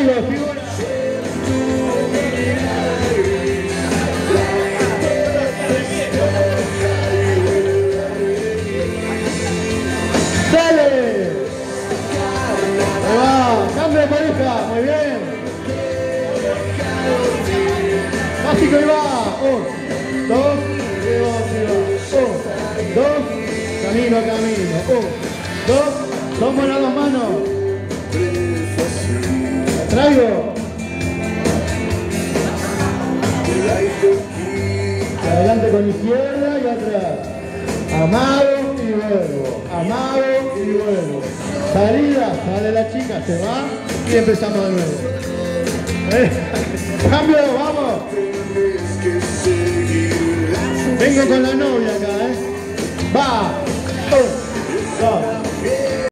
Traigo figura. ¡Dale! Ahí va, cambio de pareja, muy bien. Básico y va. 1, 2, y va. 1, 2, camino, camino. 1, 2, tomo las dos manos. Traigo. Adelante con izquierda y atrás. Amado y vuelvo. Amado y vuelvo. Salida, sale la chica, se va y empezamos de nuevo. Cambio, vamos. Vengo con la novia acá, Va. 1, 2.